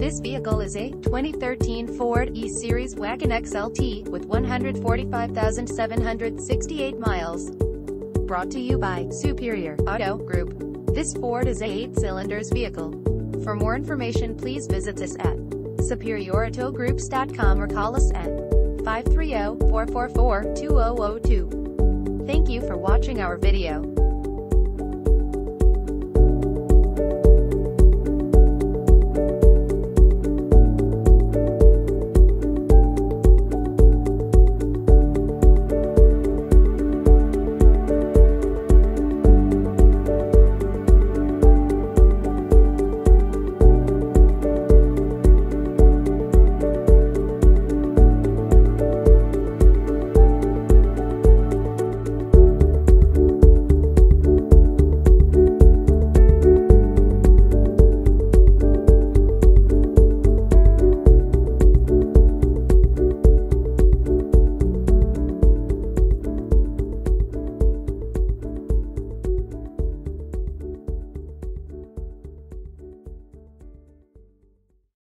This vehicle is a 2013 Ford E-Series Wagon XLT with 145,768 miles. Brought to you by Superior Auto Group. This Ford is a 8-cylinders vehicle. For more information, please visit us at superiораutogroups.com or call us at 530-444-2002. Thank you for watching our video.